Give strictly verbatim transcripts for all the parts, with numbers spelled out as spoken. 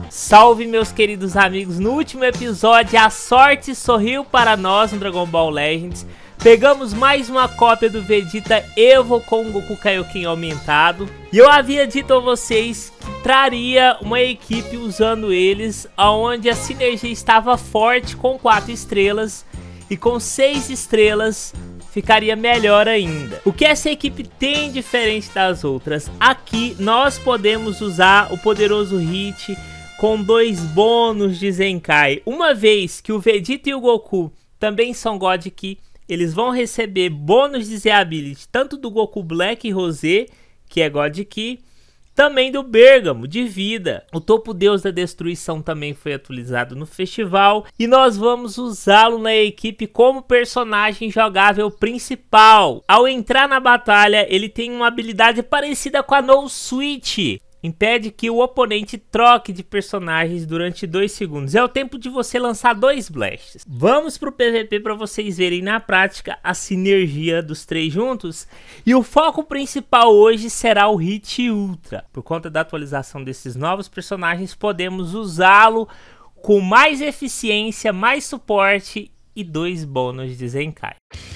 Salve, meus queridos amigos. No último episódio a sorte sorriu para nós no Dragon Ball Legends. Pegamos mais uma cópia do Vegeta Evo com o Goku Kaioken aumentado. E eu havia dito a vocês que traria uma equipe usando eles, onde a sinergia estava forte com quatro estrelas e com seis estrelas ficaria melhor ainda. O que essa equipe tem diferente das outras? Aqui nós podemos usar o poderoso Hit com dois bônus de Zenkai. Uma vez que o Vegeta e o Goku também são God Ki, eles vão receber bônus de Z-Ability, tanto do Goku Black e Rosé, que é God Ki, também do Bergamo, de vida. O Topo Deus da Destruição também foi atualizado no festival. E nós vamos usá-lo na equipe como personagem jogável principal. Ao entrar na batalha, ele tem uma habilidade parecida com a No Switch. Impede que o oponente troque de personagens durante dois segundos. É o tempo de você lançar dois blasts. Vamos pro P V P para vocês verem na prática a sinergia dos três juntos. E o foco principal hoje será o Hit Ultra. Por conta da atualização desses novos personagens, podemos usá-lo com mais eficiência, mais suporte e dois bônus de Zenkai.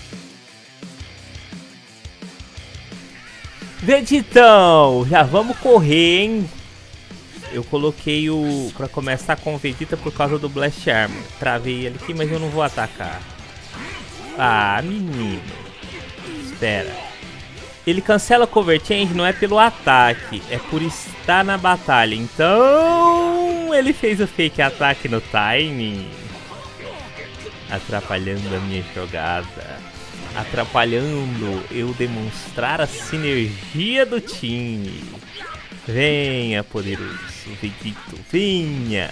Vegetão, já vamos correr, hein? Eu coloquei o pra começar com o Vegeta por causa do Blast Armor. Travei ele aqui, mas eu não vou atacar. Ah, menino. Espera. Ele cancela Cover Change não é pelo ataque, é por estar na batalha. Então, ele fez o fake ataque no timing, atrapalhando a minha jogada. Atrapalhando eu demonstrar a sinergia do time. Venha, poderoso Vegeta, venha.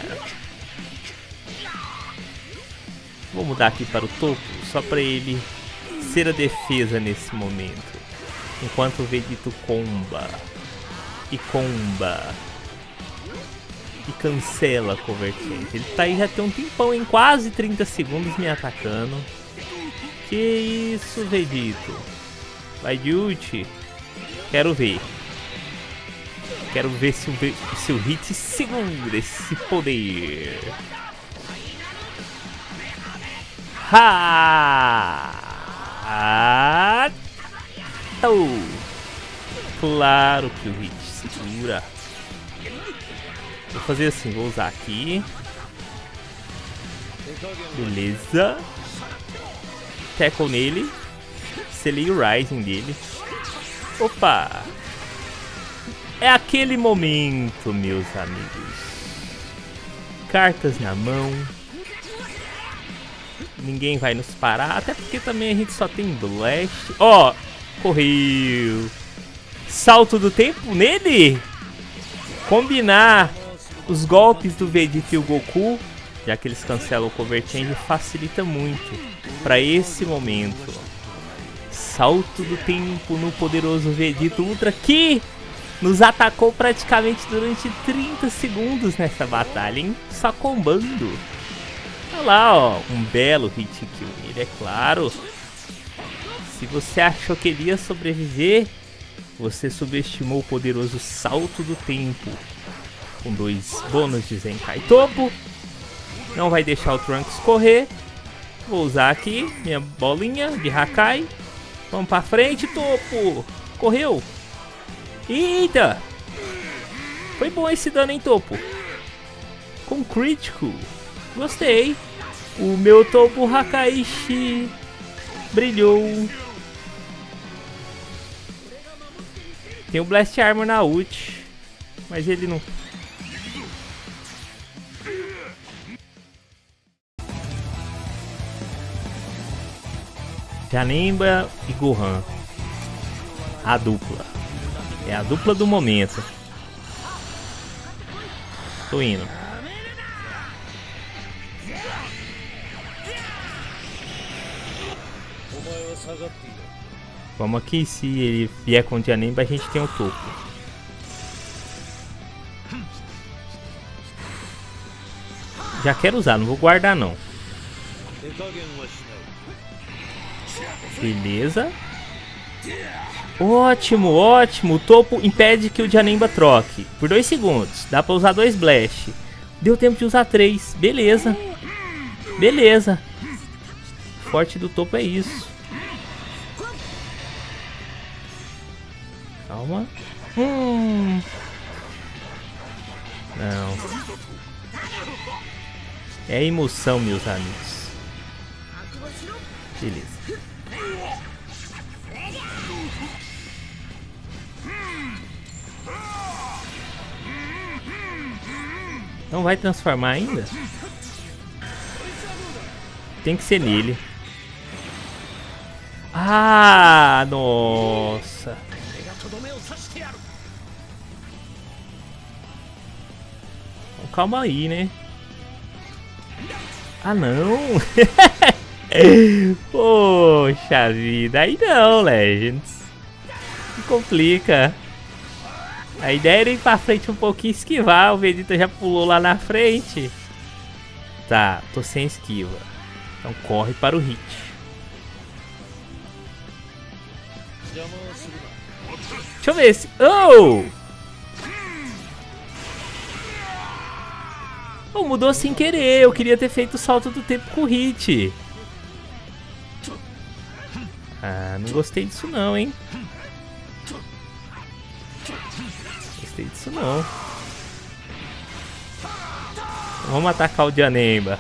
Vou mudar aqui para o topo, só para ele ser a defesa nesse momento. Enquanto o Vegeta comba e comba e cancela a Cover Change. Ele tá aí já tem um tempão, em quase trinta segundos me atacando. Que isso, Vegeta? Vai de ult. Quero ver. Quero ver se o, se o Hit segura esse poder. Ha! Ah! Oh. Claro que o Hit segura. Vou fazer assim, vou usar aqui. Beleza. Tackle nele. Selei o Rising dele. Opa! É aquele momento, meus amigos. Cartas na mão. Ninguém vai nos parar. Até porque também a gente só tem Blast. Ó! Oh, correu! Salto do tempo nele! Combinar os golpes do Vegeta e o Goku, já que eles cancelam o Cover Change, facilita muito para esse momento. Salto do tempo no poderoso Vegeta Ultra, que nos atacou praticamente durante trinta segundos nessa batalha, hein? Só combando. Olha lá, ó, um belo hit kill nele, é claro. Se você achou que ele ia sobreviver, você subestimou o poderoso Salto do Tempo. Com dois bônus de Zenkai Topo. Não vai deixar o Trunks correr. Vou usar aqui minha bolinha de Hakai. Vamos pra frente, Topo. Correu. Eita. Foi bom esse dano, hein, Topo. Com crítico. Gostei. O meu Topo Hakaishi brilhou. Tem o Blast Armor na ult. Mas ele não... Janemba e Gohan. A dupla. É a dupla do momento. Tô indo. Vamos aqui, se ele vier com o Janemba, a gente tem o topo. Já quero usar, não vou guardar não. Beleza. Ótimo, ótimo. O topo impede que o Janemba troque por dois segundos. Dá pra usar dois Blast. Deu tempo de usar três. Beleza. Beleza. Forte do topo é isso. Calma. Hum. Não. É a emoção, meus amigos. Beleza. Não vai transformar ainda? Tem que ser nele. Ah, nossa. Então, calma aí, né? Ah, não. Poxa vida. Aí não, Legends. Me complica. A ideia era ir pra frente um pouquinho e esquivar. O Vegeta já pulou lá na frente. Tá, tô sem esquiva. Então corre para o hit. Deixa eu ver se... Oh! Oh, mudou sem querer. Eu queria ter feito o salto do tempo com o hit. Ah, não gostei disso não, hein? Gostei disso não. Vamos atacar o Janemba.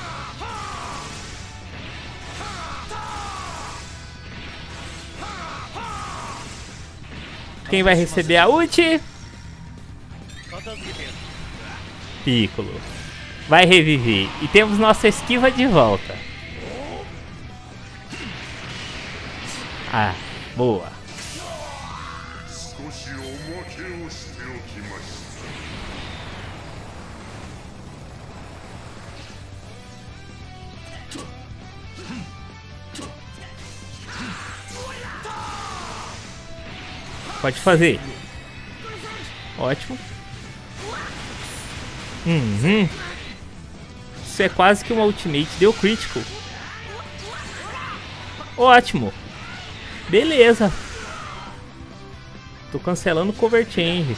Quem vai receber a ult? Piccolo. Vai reviver. E temos nossa esquiva de volta. Ah, boa. Pode fazer. Ótimo. Uhum. Isso é quase que uma ultimate. Deu critical. Ótimo. Beleza. Tô cancelando o cover change.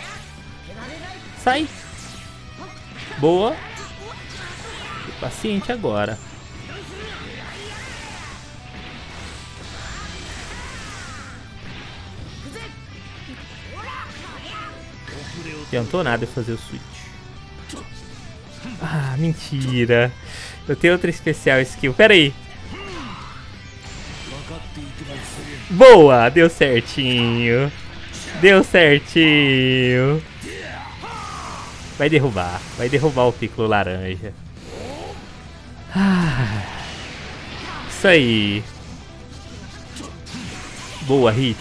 Sai. Boa. Tô paciente agora. Não adiantou nada eu fazer o switch. Ah, mentira. Eu tenho outra especial skill. Pera aí. Boa, deu certinho. Deu certinho. Vai derrubar. Vai derrubar o Piccolo laranja. Ah, isso aí. Boa, hit.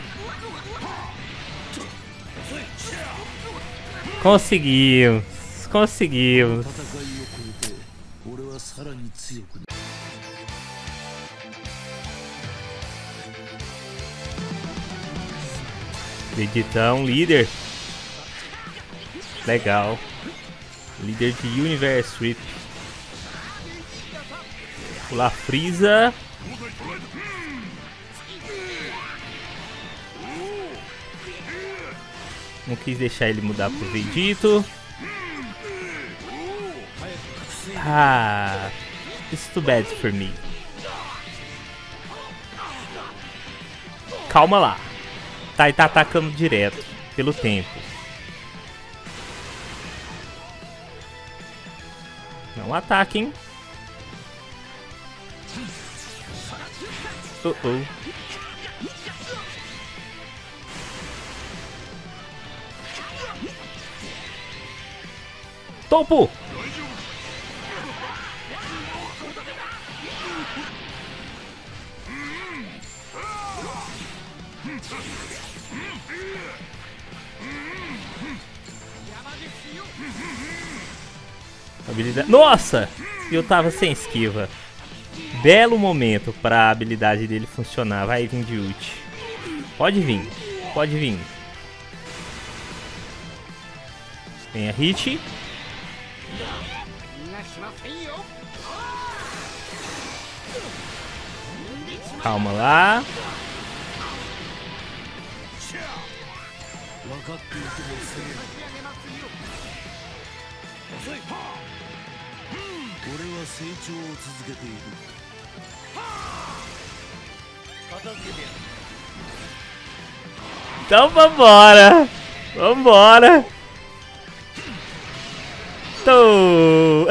Conseguimos. Conseguimos. Vegetão, líder. Legal. Líder de Universe Sweep. Pular Frieza. Não quis deixar ele mudar pro Vegito. Ah, it's too bad for me. Calma lá. Tá, e tá atacando direto pelo tempo. Não ataquem. Uh oh. Topo! Habilidade... Nossa! Eu tava sem esquiva. Belo momento para a habilidade dele funcionar. Vai vir de ult. Pode vir. Pode vir. Vem a hit. Calma lá. Então vambora. Vambora. Tô.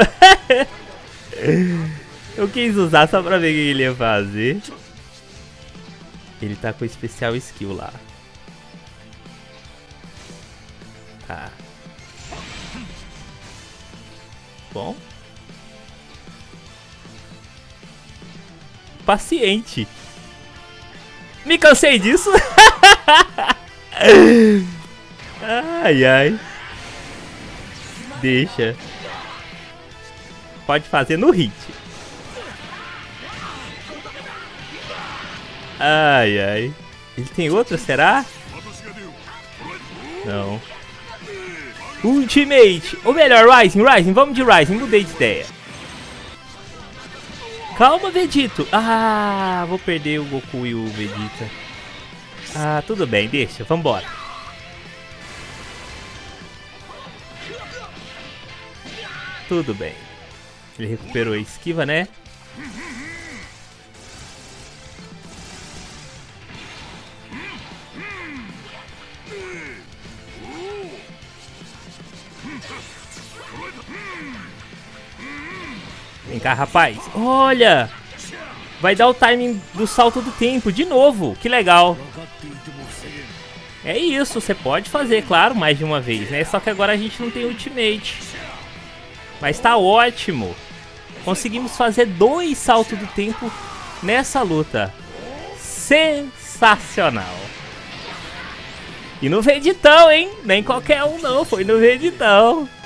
Eu quis usar só pra ver o que ele ia fazer. Ele tá com o especial skill lá. Tá. Bom. Paciente. Me cansei disso. Ai, ai. Deixa. Pode fazer no hit. Ai, ai. Ele tem outra, será? Não. Ultimate. Ou melhor, Rising, Rising. Vamos de Rising. Mudei de ideia. Calma, Vegito. Ah, vou perder o Goku e o Vegeta. Ah, tudo bem. Deixa. Vambora. Tudo bem. Ele recuperou a esquiva, né? Vem cá, rapaz. Olha! Vai dar o timing do salto do tempo de novo. Que legal. É isso. Você pode fazer, claro, mais de uma vez, né? Só que agora a gente não tem ultimate. Mas tá ótimo. Conseguimos fazer dois saltos do tempo nessa luta. Sensacional. E no Vegetão, hein? Nem qualquer um não. Foi no Vegetão.